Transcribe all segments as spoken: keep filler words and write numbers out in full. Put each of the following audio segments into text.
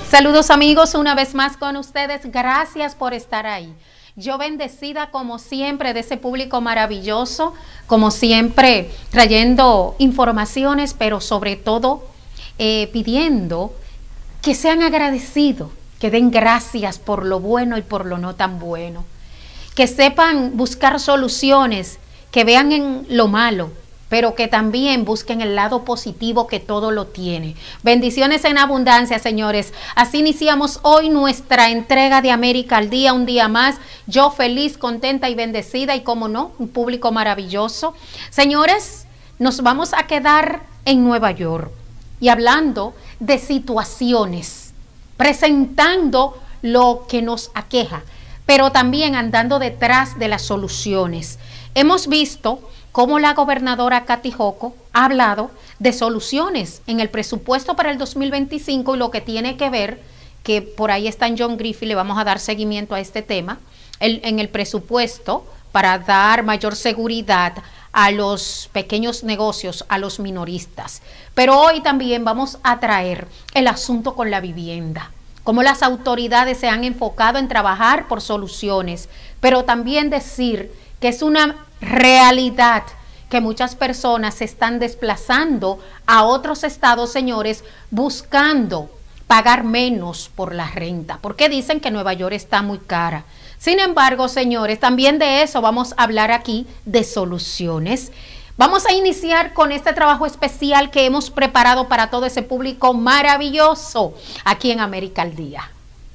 Saludos amigos, una vez más con ustedes, gracias por estar ahí. Yo bendecida como siempre de ese público maravilloso, como siempre trayendo informaciones, pero sobre todo eh, pidiendo que sean agradecidos, que den gracias por lo bueno y por lo no tan bueno, que sepan buscar soluciones, que vean en lo malo, pero que también busquen el lado positivo que todo lo tiene. Bendiciones en abundancia, señores. Así iniciamos hoy nuestra entrega de América al Día, un día más. Yo feliz, contenta y bendecida y, como no, un público maravilloso. Señores, nos vamos a quedar en Nueva York y hablando de situaciones, presentando lo que nos aqueja, pero también andando detrás de las soluciones. Hemos visto cómo la gobernadora Kathy Hochul ha hablado de soluciones en el presupuesto para el dos mil veinticinco y lo que tiene que ver, que por ahí está en John Griffith, le vamos a dar seguimiento a este tema, el, en el presupuesto para dar mayor seguridad a los pequeños negocios, a los minoristas. Pero hoy también vamos a traer el asunto con la vivienda, cómo las autoridades se han enfocado en trabajar por soluciones, pero también decir que es una realidad que muchas personas se están desplazando a otros estados, señores, buscando pagar menos por la renta, porque dicen que Nueva York está muy cara. Sin embargo, señores, también de eso vamos a hablar aquí, de soluciones. Vamos a iniciar con este trabajo especial que hemos preparado para todo ese público maravilloso aquí en América al Día.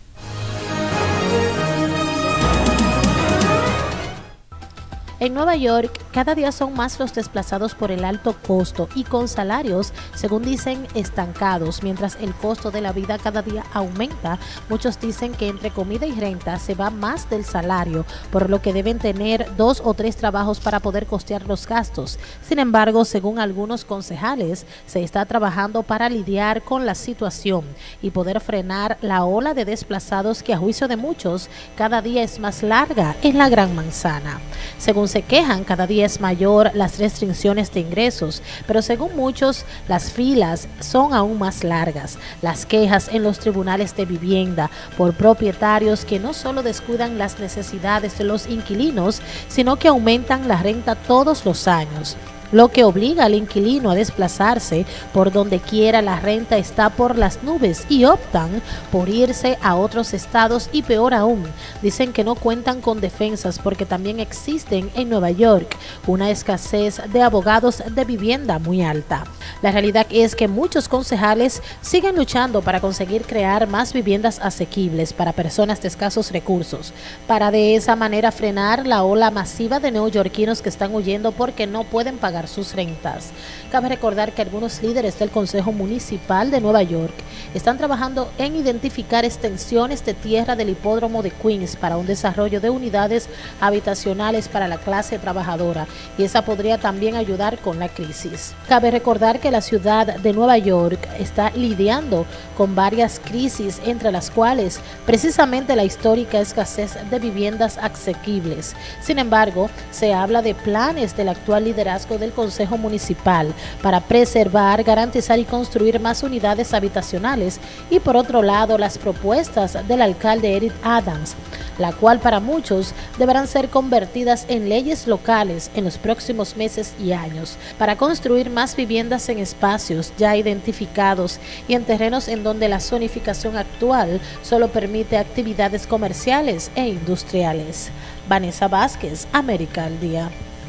En Nueva York, cada día son más los desplazados por el alto costo y con salarios, según dicen, estancados. Mientras el costo de la vida cada día aumenta, muchos dicen que entre comida y renta se va más del salario, por lo que deben tener dos o tres trabajos para poder costear los gastos. Sin embargo, según algunos concejales, se está trabajando para lidiar con la situación y poder frenar la ola de desplazados que, a juicio de muchos, cada día es más larga en la Gran Manzana. Según se quejan, cada día es mayor las restricciones de ingresos, pero según muchos, las filas son aún más largas. Las quejas en los tribunales de vivienda por propietarios que no solo descuidan las necesidades de los inquilinos, sino que aumentan la renta todos los años, lo que obliga al inquilino a desplazarse por donde quiera. La renta está por las nubes y optan por irse a otros estados y, peor aún, dicen que no cuentan con defensas porque también existen en Nueva York una escasez de abogados de vivienda muy alta. La realidad es que muchos concejales siguen luchando para conseguir crear más viviendas asequibles para personas de escasos recursos, para de esa manera frenar la ola masiva de neoyorquinos que están huyendo porque no pueden pagar sus rentas. Cabe recordar que algunos líderes del Consejo Municipal de Nueva York están trabajando en identificar extensiones de tierra del hipódromo de Queens para un desarrollo de unidades habitacionales para la clase trabajadora, y esa podría también ayudar con la crisis. Cabe recordar que la ciudad de Nueva York está lidiando con varias crisis, entre las cuales precisamente la histórica escasez de viviendas asequibles. Sin embargo, se habla de planes del actual liderazgo del Consejo Municipal para preservar, garantizar y construir más unidades habitacionales, y por otro lado las propuestas del alcalde Eric Adams, la cual para muchos deberán ser convertidas en leyes locales en los próximos meses y años, para construir más viviendas en espacios ya identificados y en terrenos en donde la zonificación actual solo permite actividades comerciales e industriales. Vanessa Vázquez, América al Día.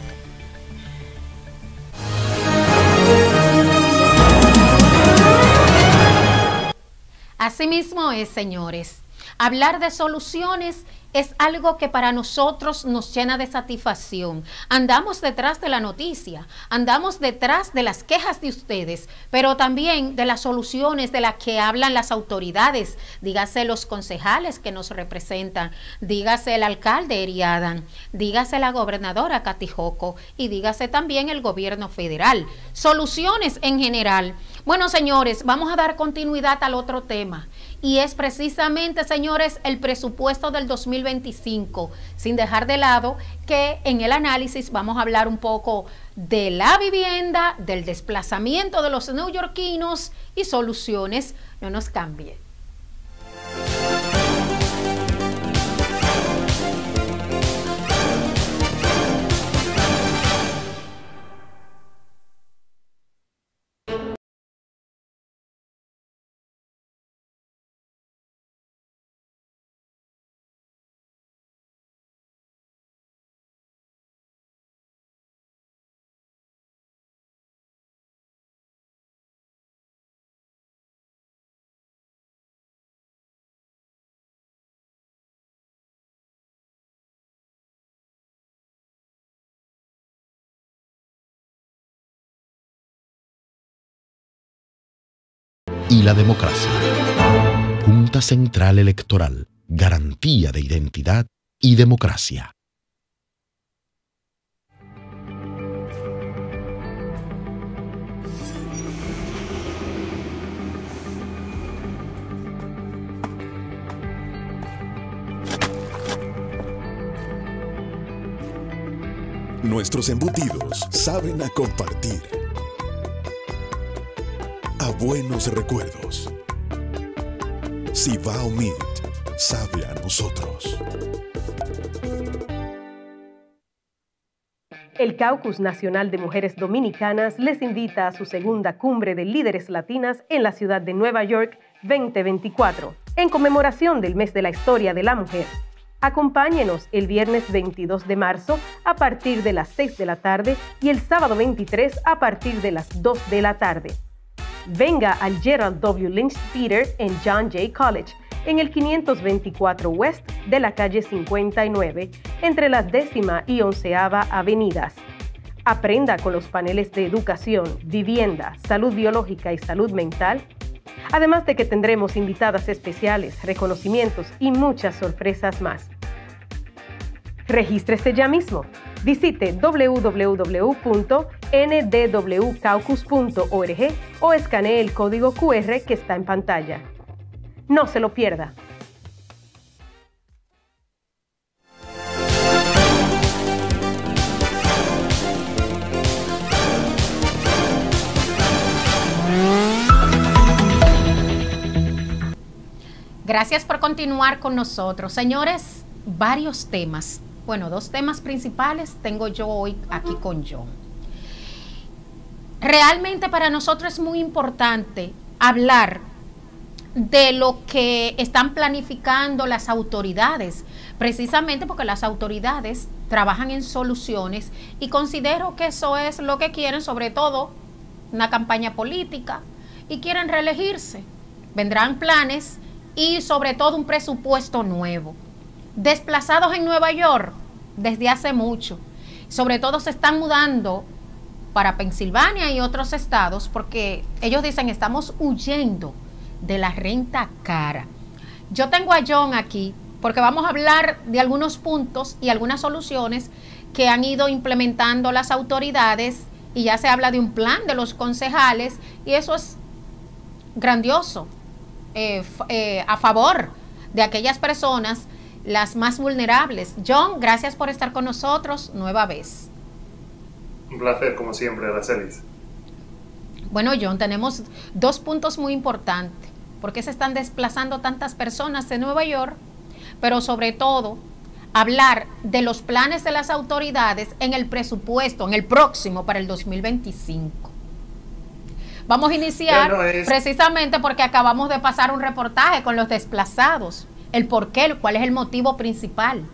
Asimismo es, señores, hablar de soluciones es algo que para nosotros nos llena de satisfacción. Andamos detrás de la noticia, andamos detrás de las quejas de ustedes, pero también de las soluciones de las que hablan las autoridades, dígase los concejales que nos representan, dígase el alcalde Eric Adams, dígase la gobernadora Kathy Hochul y dígase también el gobierno federal. Soluciones en general. Bueno, señores, vamos a dar continuidad al otro tema, y es precisamente, señores, el presupuesto del dos mil veinticinco, sin dejar de lado que en el análisis vamos a hablar un poco de la vivienda, del desplazamiento de los neoyorquinos y soluciones. No nos cambie. y la democracia. Junta Central Electoral, garantía de identidad y democracia. Nuestros embutidos saben a compartir, a buenos recuerdos. Cibao Meat sabe a nosotros. El Caucus Nacional de Mujeres Dominicanas les invita a su segunda cumbre de líderes latinas en la ciudad de Nueva York veinte veinticuatro, en conmemoración del mes de la historia de la mujer. Acompáñenos el viernes veintidós de marzo a partir de las seis de la tarde y el sábado veintitrés a partir de las dos de la tarde. Venga al Gerald W. Lynch Theater en John Jay College, en el quinientos veinticuatro West de la calle cincuenta y nueve, entre las décima y onceava avenidas. Aprenda con los paneles de educación, vivienda, salud biológica y salud mental, además de que tendremos invitadas especiales, reconocimientos y muchas sorpresas más. Regístrese ya mismo. Visite w w w punto n d w caucus punto org o escanee el código cu erre que está en pantalla. No se lo pierda. Gracias por continuar con nosotros. Señores, varios temas. Bueno, dos temas principales tengo yo hoy aquí con John. Realmente para nosotros es muy importante hablar de lo que están planificando las autoridades, precisamente porque las autoridades trabajan en soluciones y considero que eso es lo que quieren, sobre todo una campaña política, y quieren reelegirse. Vendrán planes y sobre todo un presupuesto nuevo. Desplazados en Nueva York desde hace mucho, sobre todo se están mudando para Pensilvania y otros estados porque ellos dicen estamos huyendo de la renta cara. Yo tengo a John aquí porque vamos a hablar de algunos puntos y algunas soluciones que han ido implementando las autoridades y ya se habla de un plan de los concejales y eso es grandioso, eh, eh, a favor de aquellas personas las más vulnerables. John, gracias por estar con nosotros nueva vez. Un placer, como siempre, Aracelis. Bueno, John, tenemos dos puntos muy importantes. ¿Por qué se están desplazando tantas personas de Nueva York? Pero sobre todo, hablar de los planes de las autoridades en el presupuesto, en el próximo para el dos mil veinticinco. Vamos a iniciar bueno, es... precisamente porque acabamos de pasar un reportaje con los desplazados. El por qué, cuál es el motivo principal.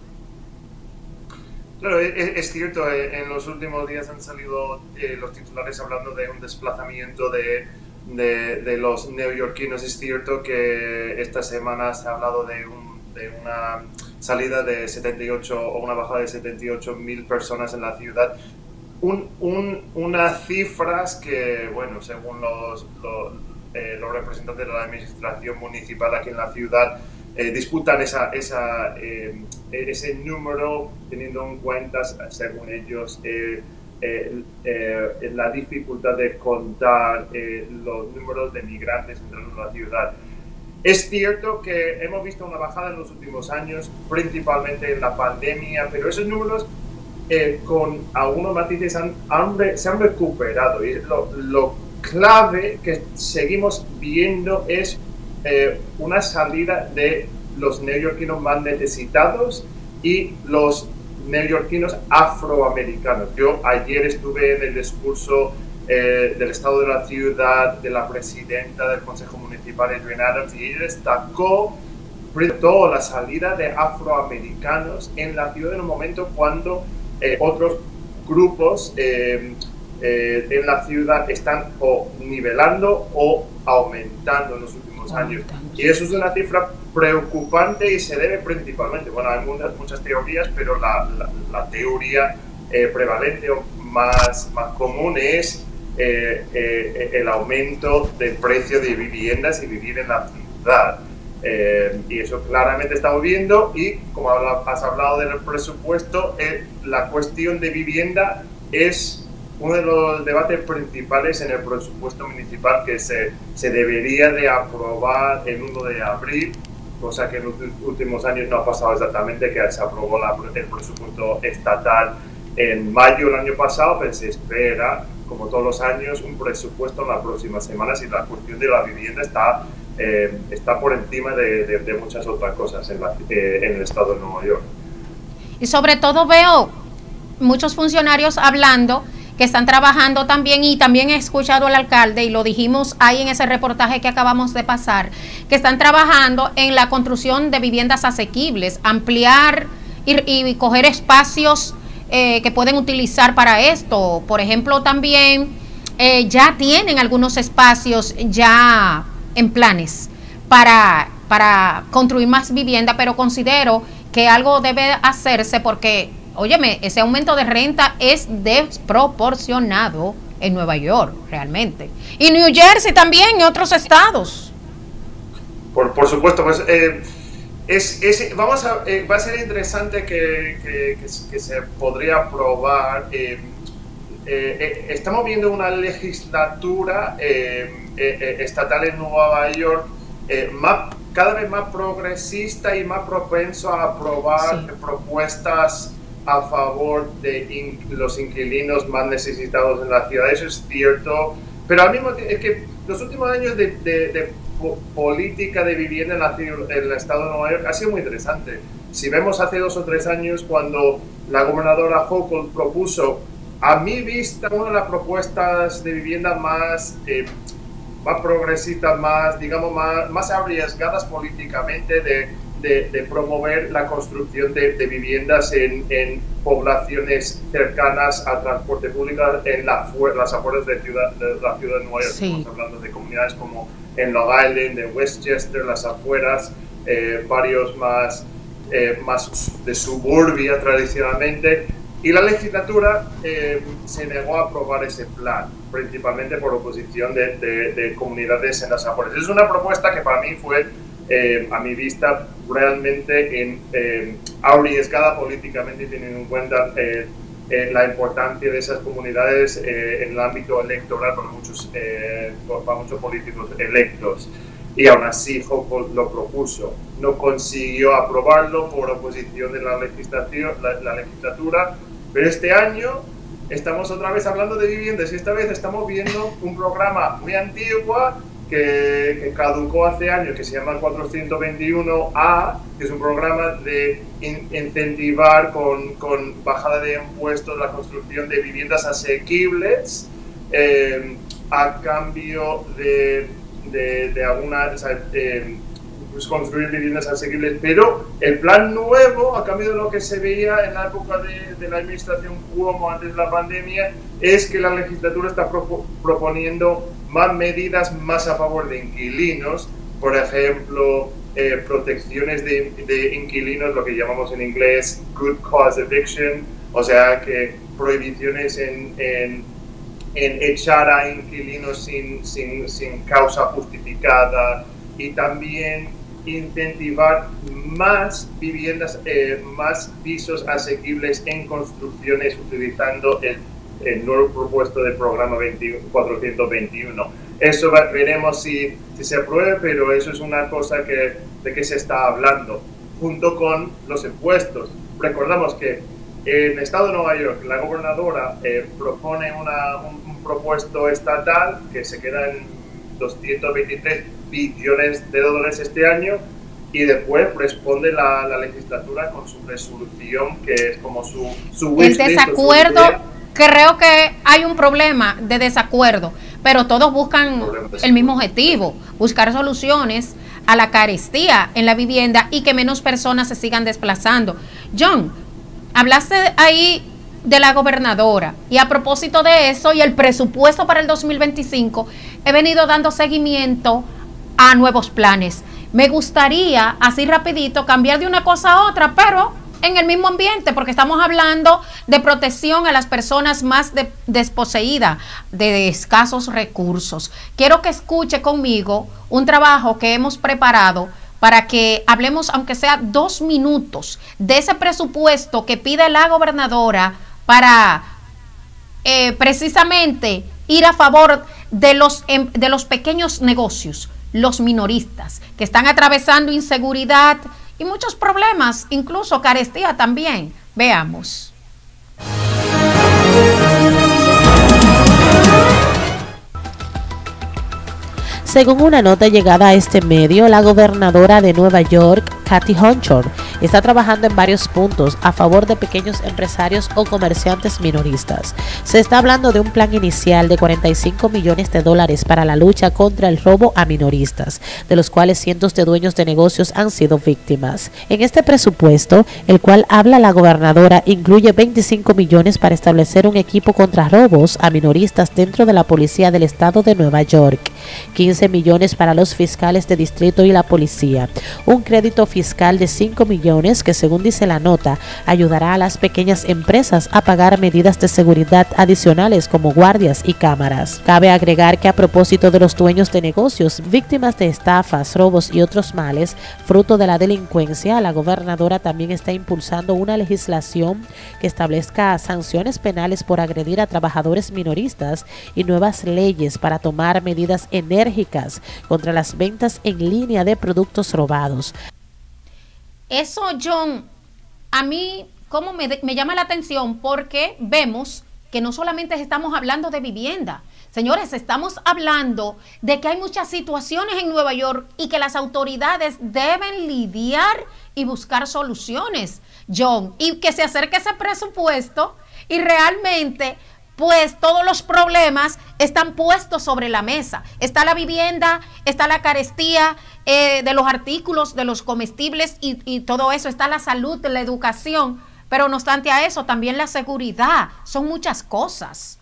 Claro, es, es cierto, en los últimos días han salido eh, los titulares hablando de un desplazamiento de, de, de los neoyorquinos. Es cierto que esta semana se ha hablado de, un, de una salida de setenta y ocho o una bajada de setenta y ocho mil personas en la ciudad. Un, un, unas cifras que, bueno, según los, los, eh, los representantes de la administración municipal aquí en la ciudad, Eh, disputan esa, esa, eh, ese número teniendo en cuenta, según ellos, eh, eh, eh, la dificultad de contar eh, los números de migrantes entrando en la ciudad. Es cierto que hemos visto una bajada en los últimos años, principalmente en la pandemia, pero esos números eh, con algunos matices han, han, se han recuperado y lo, lo clave que seguimos viendo es Eh, una salida de los neoyorquinos más necesitados y los neoyorquinos afroamericanos. Yo ayer estuve en el discurso eh, del estado de la ciudad de la presidenta del Consejo Municipal, Adrienne Adams, y ella destacó sobre todo la salida de afroamericanos en la ciudad en un momento cuando eh, otros grupos eh, eh, en la ciudad están o nivelando o aumentando en los últimos años. Y eso es una cifra preocupante y se debe principalmente, bueno, hay muchas, muchas teorías, pero la, la, la teoría eh, prevalente o más, más común es eh, eh, el aumento del precio de viviendas y vivir en la ciudad. Eh, y eso claramente estamos viendo, y como has hablado del presupuesto, eh, la cuestión de vivienda es uno de los debates principales en el presupuesto municipal, que se, se debería de aprobar el uno de abril, cosa que en los últimos años no ha pasado exactamente, que se aprobó la, el presupuesto estatal en mayo del año pasado, pero se espera, como todos los años, un presupuesto en las próximas semanas, y la cuestión de la vivienda está, eh, está por encima de, de, de muchas otras cosas en, la, eh, en el estado de Nueva York. Y sobre todo veo muchos funcionarios hablando que están trabajando también, y también he escuchado al alcalde, y lo dijimos ahí en ese reportaje que acabamos de pasar, que están trabajando en la construcción de viviendas asequibles, ampliar y, y coger espacios eh, que pueden utilizar para esto. Por ejemplo, también eh, ya tienen algunos espacios ya en planes para, para construir más vivienda, pero considero que algo debe hacerse porque, óyeme, ese aumento de renta es desproporcionado en Nueva York, realmente. Y New Jersey también, y otros estados. Por, por supuesto, pues eh, es, es, vamos a, eh, va a ser interesante que, que, que, que se podría aprobar. Eh, eh, eh, estamos viendo una legislatura eh, eh, estatal en Nueva York eh, más, cada vez más progresista y más propenso a aprobar sí. propuestas a favor de in, los inquilinos más necesitados en la ciudad. Eso es cierto, pero al mismo tiempo es que los últimos años de, de, de política de vivienda en, la, en el estado de Nueva York ha sido muy interesante. Si vemos hace dos o tres años, cuando la gobernadora Hochul propuso, a mi vista, una de las propuestas de vivienda más, eh, más progresistas, más, digamos, más, más arriesgadas políticamente, de De, de promover la construcción de, de viviendas en, en poblaciones cercanas al transporte público en la, las afueras de, ciudad, de la ciudad de Nueva York. Sí. Estamos hablando de comunidades como en Long Island, de Westchester, las afueras, eh, barrios más, eh, más de suburbia tradicionalmente. Y la legislatura eh, se negó a aprobar ese plan, principalmente por oposición de, de, de comunidades en las afueras. Es una propuesta que para mí fue, Eh, a mi vista, realmente en, eh, arriesgada políticamente, teniendo en cuenta eh, eh, la importancia de esas comunidades eh, en el ámbito electoral para muchos, eh, para muchos políticos electos. Y aún así Hochul lo propuso. No consiguió aprobarlo por oposición de la, legislación, la, la legislatura, pero este año estamos otra vez hablando de viviendas, y esta vez estamos viendo un programa muy antiguo Que, que caducó hace años, que se llama cuatrocientos veintiuno A, que es un programa de in, incentivar con, con bajada de impuestos la construcción de viviendas asequibles eh, a cambio de, de, de algunas, o sea, eh, pues construir viviendas asequibles, pero el plan nuevo, a cambio de lo que se veía en la época de, de la administración Cuomo antes de la pandemia, es que la legislatura está pro, proponiendo más medidas más a favor de inquilinos, por ejemplo, eh, protecciones de, de inquilinos, lo que llamamos en inglés good cause eviction, o sea que prohibiciones en, en, en echar a inquilinos sin, sin, sin causa justificada, y también incentivar más viviendas, eh, más pisos asequibles en construcciones utilizando el el nuevo propuesto del programa cuatrocientos veintiuno. Eso va, veremos si, si se aprueba, pero eso es una cosa que, de que se está hablando, junto con los impuestos. Recordamos que en el estado de Nueva York la gobernadora eh, propone una, un, un propuesto estatal que se queda en doscientos veintitrés billones de dólares este año, y después responde la, la legislatura con su resolución, que es como su, su el desacuerdo. Creo que hay un problema de desacuerdo, pero todos buscan el mismo objetivo, buscar soluciones a la carestía en la vivienda y que menos personas se sigan desplazando. John, hablaste ahí de la gobernadora, y a propósito de eso y el presupuesto para el dos mil veinticinco, he venido dando seguimiento a nuevos planes. Me gustaría, así rapidito, cambiar de una cosa a otra, pero en el mismo ambiente, porque estamos hablando de protección a las personas más de, desposeídas, de escasos recursos. Quiero que escuche conmigo un trabajo que hemos preparado para que hablemos, aunque sea dos minutos, de ese presupuesto que pide la gobernadora para eh, precisamente ir a favor de los, de los pequeños negocios, los minoristas, que están atravesando inseguridad y muchos problemas, incluso carestía también. Veamos. Según una nota llegada a este medio, la gobernadora de Nueva York, Kathy Hochul, está trabajando en varios puntos a favor de pequeños empresarios o comerciantes minoristas. Se está hablando de un plan inicial de cuarenta y cinco millones de dólares para la lucha contra el robo a minoristas, de los cuales cientos de dueños de negocios han sido víctimas. En este presupuesto, el cual habla la gobernadora, incluye veinticinco millones para establecer un equipo contra robos a minoristas dentro de la policía del estado de Nueva York, quince millones para los fiscales de distrito y la policía, un crédito fiscal de cinco millones que, según dice la nota, ayudará a las pequeñas empresas a pagar medidas de seguridad adicionales como guardias y cámaras. Cabe agregar que a propósito de los dueños de negocios víctimas de estafas, robos y otros males fruto de la delincuencia, la gobernadora también está impulsando una legislación que establezca sanciones penales por agredir a trabajadores minoristas y nuevas leyes para tomar medidas enérgicas contra las ventas en línea de productos robados. Eso, John, a mí como me, me llama la atención, porque vemos que no solamente estamos hablando de vivienda, señores, estamos hablando de que hay muchas situaciones en Nueva York y que las autoridades deben lidiar y buscar soluciones, John, y que se acerque ese presupuesto y realmente pues todos los problemas están puestos sobre la mesa. Está la vivienda, está la carestía eh, de los artículos, de los comestibles y, y todo eso. Está la salud, la educación, pero no obstante a eso, también la seguridad. Son muchas cosas.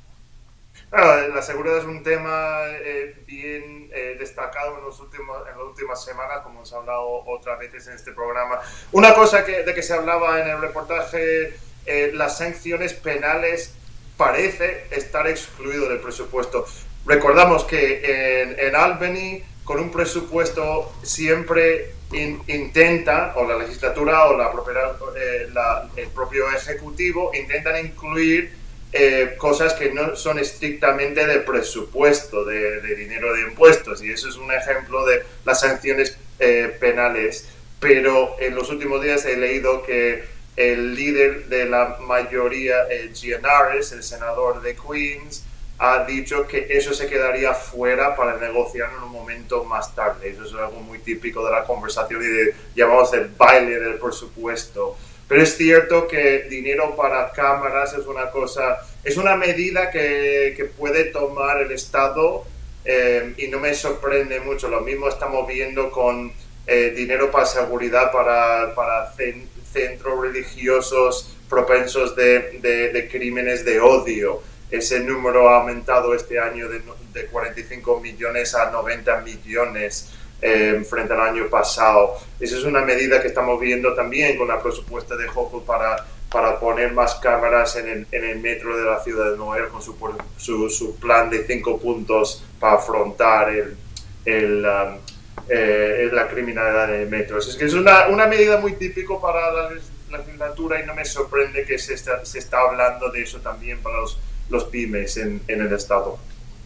Bueno, la seguridad es un tema eh, bien eh, destacado en, los últimos, en las últimas semanas, como hemos hablado otras veces en este programa. Una cosa que, de que se hablaba en el reportaje, eh, las sanciones penales parece estar excluido del presupuesto. Recordamos que en, en Albany, con un presupuesto siempre in, intenta, o la legislatura o la propia, eh, la, el propio ejecutivo, intentan incluir eh, cosas que no son estrictamente de presupuesto, de, de dinero de impuestos, y eso es un ejemplo de las sanciones eh, penales. Pero en los últimos días he leído que el líder de la mayoría, eh, Gianaris, el senador de Queens, ha dicho que eso se quedaría fuera para negociar en un momento más tarde. Eso es algo muy típico de la conversación y de, llamamos el baile del presupuesto. Pero es cierto que dinero para cámaras es una cosa, es una medida que, que puede tomar el Estado eh, y no me sorprende mucho. Lo mismo estamos viendo con eh, dinero para seguridad, para, para centros religiosos propensos de, de, de crímenes de odio. Ese número ha aumentado este año de, de cuarenta y cinco millones a noventa millones eh, frente al año pasado. Esa es una medida que estamos viendo también con la propuesta de Hochul para, para poner más cámaras en el, en el metro de la ciudad de Nueva York, con su, su, su plan de cinco puntos para afrontar el, el, um, eh, la criminalidad en el metro. Es que es una, una medida muy típica para la legislatura y no me sorprende que se está, se está hablando de eso también para los los pymes en, en el estado.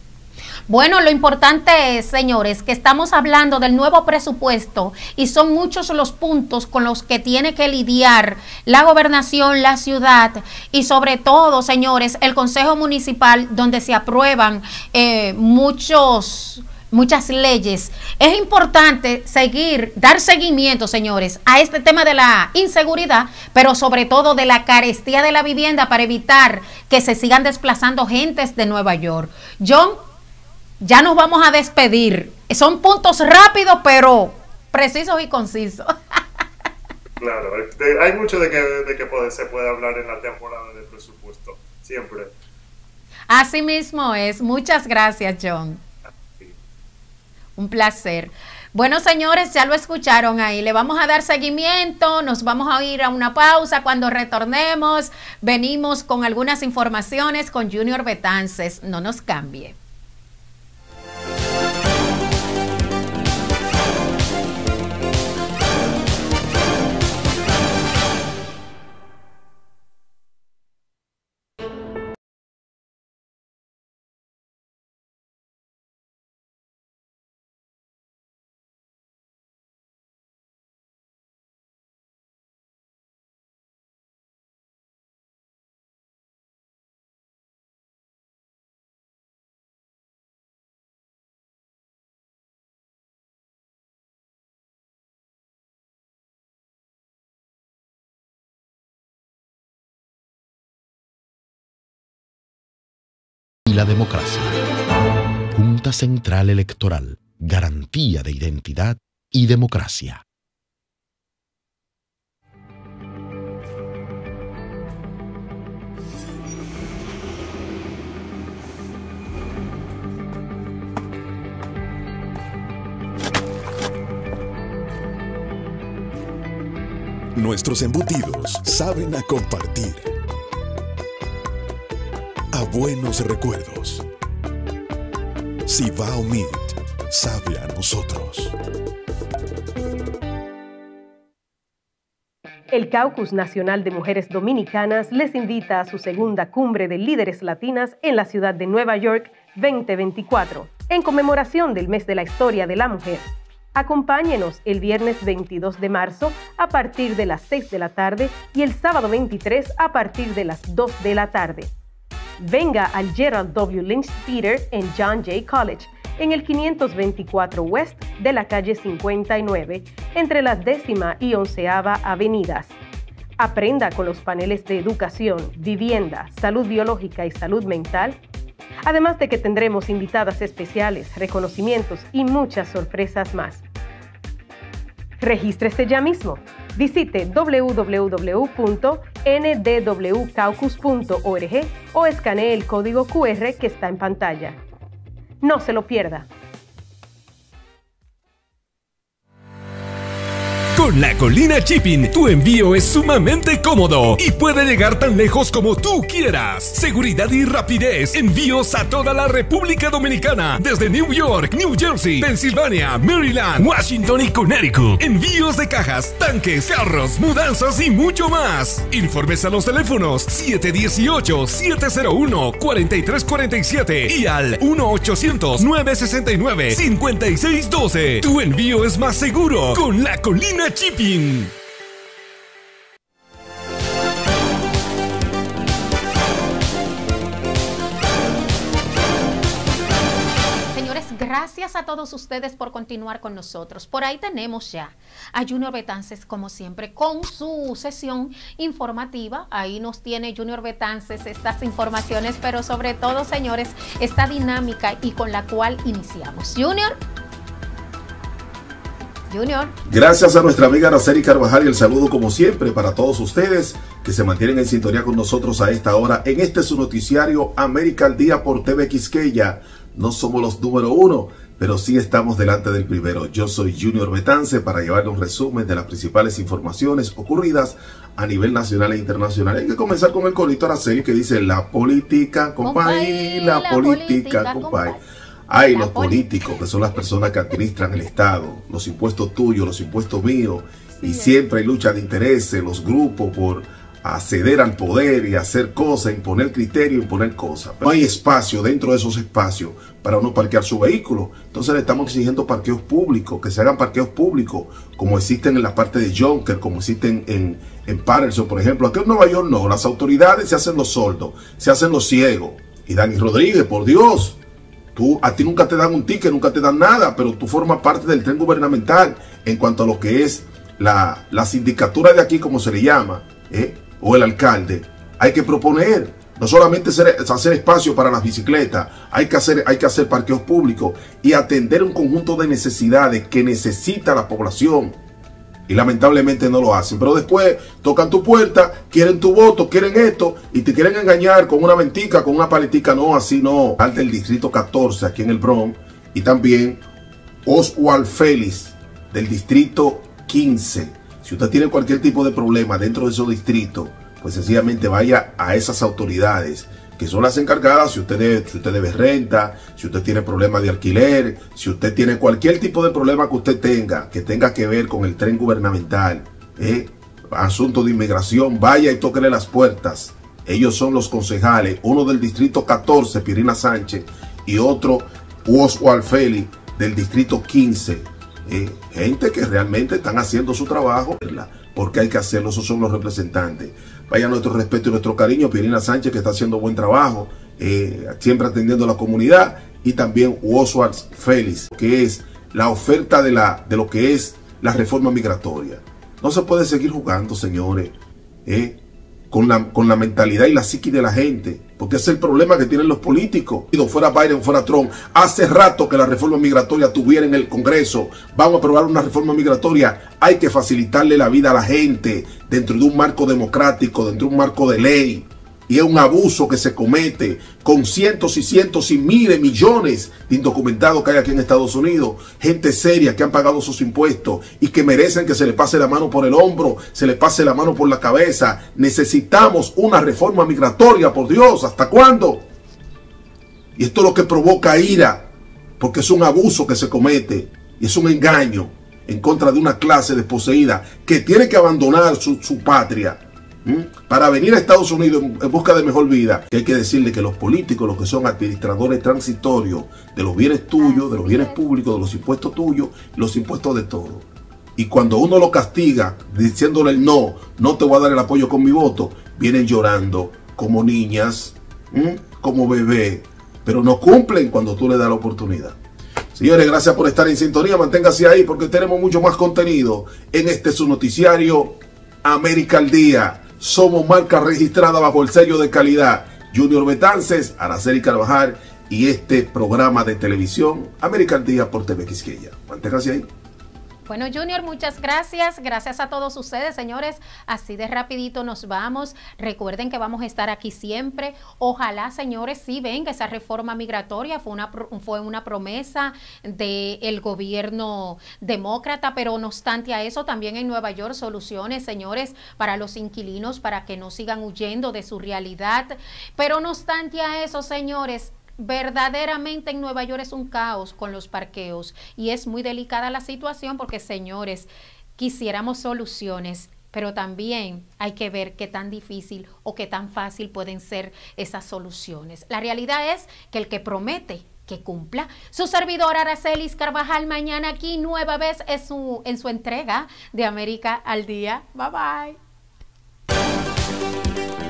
Bueno, lo importante es, señores, que estamos hablando del nuevo presupuesto y son muchos los puntos con los que tiene que lidiar la gobernación, la ciudad y sobre todo, señores, el Consejo Municipal, donde se aprueban eh, muchos... muchas leyes. Es importante seguir, dar seguimiento, señores, a este tema de la inseguridad, pero sobre todo de la carestía de la vivienda para evitar que se sigan desplazando gentes de Nueva York. John, ya nos vamos a despedir. Son puntos rápidos, pero precisos y concisos. Claro, hay mucho de que, de que puede, se puede hablar en la temporada de presupuesto, siempre. Así mismo es. Muchas gracias, John. Un placer. Bueno, señores, ya lo escucharon ahí. Le vamos a dar seguimiento, nos vamos a ir a una pausa. Cuando retornemos, venimos con algunas informaciones con Junior Betances. No nos cambie. Y la democracia. Junta Central Electoral, garantía de identidad y democracia. Nuestros embutidos saben a compartir. A buenos recuerdos. Cibao Meat sabe a nosotros. El Caucus Nacional de Mujeres Dominicanas les invita a su segunda cumbre de líderes latinas en la ciudad de Nueva York veinte veinticuatro, en conmemoración del mes de la historia de la mujer. Acompáñenos el viernes veintidós de marzo a partir de las seis de la tarde y el sábado veintitrés a partir de las dos de la tarde. Venga al Gerald W. Lynch Theater en John Jay College, en el quinientos veinticuatro West de la calle cincuenta y nueve, entre las décima y onceava avenidas. Aprenda con los paneles de educación, vivienda, salud biológica y salud mental. Además de que tendremos invitadas especiales, reconocimientos y muchas sorpresas más. Regístrese ya mismo. Visite w w w punto n d w caucus punto org o escanee el código cu erre que está en pantalla. No se lo pierda. Con La Colina Shipping, tu envío es sumamente cómodo y puede llegar tan lejos como tú quieras. Seguridad y rapidez. Envíos a toda la República Dominicana. Desde New York, New Jersey, Pensilvania, Maryland, Washington y Connecticut. Envíos de cajas, tanques, carros, mudanzas y mucho más. Informes a los teléfonos siete uno ocho, siete cero uno, cuatro tres cuatro siete y al uno ochocientos, nueve sesenta y nueve, cincuenta y seis doce. Tu envío es más seguro con La Colina Shipping. Señores, gracias a todos ustedes por continuar con nosotros. Por ahí tenemos ya a Junior Betances, como siempre, con su sesión informativa. Ahí nos tiene Junior Betances estas informaciones, pero sobre todo, señores, esta dinámica y con la cual iniciamos. Junior. Junior. Gracias a nuestra amiga Araceli Carvajal y el saludo como siempre para todos ustedes que se mantienen en sintonía con nosotros a esta hora en este su noticiario América al Día por T V Quisqueya. No somos los número uno, pero sí estamos delante del primero. Yo soy Junior Betance para llevarle un resumen de las principales informaciones ocurridas a nivel nacional e internacional. Hay que comenzar con el corito Araceli que dice la política, compay, la, la política, compay. Hay los políticos, que son las personas que administran el Estado, los impuestos tuyos, los impuestos míos, sí, y siempre hay lucha de intereses, los grupos por acceder al poder y hacer cosas, imponer criterios, imponer cosas. No hay espacio dentro de esos espacios para uno parquear su vehículo. Entonces le estamos exigiendo parqueos públicos, que se hagan parqueos públicos, como existen en la parte de Jonker, como existen en, en Patterson, por ejemplo. Aquí en Nueva York no, las autoridades se hacen los sordos, se hacen los ciegos. Y Dani Rodríguez, por Dios, Tú, a ti nunca te dan un ticket, nunca te dan nada, pero tú formas parte del tren gubernamental en cuanto a lo que es la, la sindicatura de aquí, como se le llama, ¿eh? o el alcalde. Hay que proponer, no solamente hacer, hacer espacio para las bicicletas, hay que, hacer, hay que hacer parqueos públicos y atender un conjunto de necesidades que necesita la población. Y lamentablemente no lo hacen. Pero después tocan tu puerta, quieren tu voto, quieren esto y te quieren engañar con una ventica, con una paletica. No, así no. Al del distrito catorce aquí en el Bronx y también Oswald Félix, del distrito quince. Si usted tiene cualquier tipo de problema dentro de esos distritos, pues sencillamente vaya a esas autoridades que son las encargadas. Si usted debe, si usted debe renta, si usted tiene problemas de alquiler, si usted tiene cualquier tipo de problema que usted tenga, que tenga que ver con el tren gubernamental, eh, asunto de inmigración, vaya y tóquele las puertas. Ellos son los concejales, uno del distrito catorce, Pirina Sánchez, y otro, Oswald Félix, del distrito quince. Eh, gente que realmente están haciendo su trabajo, porque hay que hacerlo, esos son los representantes. Vaya nuestro respeto y nuestro cariño, Pirina Sánchez, que está haciendo buen trabajo, eh, siempre atendiendo a la comunidad, y también Oswald Félix, que es la oferta de, la, de lo que es la reforma migratoria. No se puede seguir jugando, señores, eh, con, la, con la mentalidad y la psiquis de la gente, porque ese es el problema que tienen los políticos. Fuera Biden, fuera Trump, hace rato que la reforma migratoria estuviera en el Congreso. Vamos a aprobar una reforma migratoria. Hay que facilitarle la vida a la gente dentro de un marco democrático, dentro de un marco de ley. Y es un abuso que se comete con cientos y cientos y miles, millones de indocumentados que hay aquí en Estados Unidos. Gente seria que han pagado sus impuestos y que merecen que se le pase la mano por el hombro, se le pase la mano por la cabeza. Necesitamos una reforma migratoria, por Dios. ¿Hasta cuándo? Y esto es lo que provoca ira, porque es un abuso que se comete y es un engaño en contra de una clase desposeída que tiene que abandonar su, su patria ¿Mm? para venir a Estados Unidos en, en busca de mejor vida. Que hay que decirle que los políticos, los que son administradores transitorios de los bienes tuyos, de los bienes públicos, de los impuestos tuyos, los impuestos de todo. Y cuando uno lo castiga diciéndole el no, no te voy a dar el apoyo con mi voto, vienen llorando como niñas, ¿Mm? como bebé, pero no cumplen cuando tú le das la oportunidad. Señores, gracias por estar en sintonía. Manténgase ahí porque tenemos mucho más contenido en este su noticiario América al Día. Somos marca registrada bajo el sello de calidad Junior Betances, Araceli Carvajal y este programa de televisión América al Día por T V Quisqueya. Manténgase ahí. Bueno, Junior, muchas gracias. Gracias a todos ustedes, señores. Así de rapidito nos vamos. Recuerden que vamos a estar aquí siempre. Ojalá, señores, sí venga esa reforma migratoria. Fue una, fue una promesa del gobierno demócrata, pero no obstante a eso, también en Nueva York, soluciones, señores, para los inquilinos, para que no sigan huyendo de su realidad. Pero no obstante a eso, señores, verdaderamente en Nueva York es un caos con los parqueos y es muy delicada la situación porque, señores, quisiéramos soluciones, pero también hay que ver qué tan difícil o qué tan fácil pueden ser esas soluciones. La realidad es que el que promete, que cumpla. Su servidora Araceli Carvajal, mañana aquí nueva vez en su, en su entrega de América al Día. Bye bye.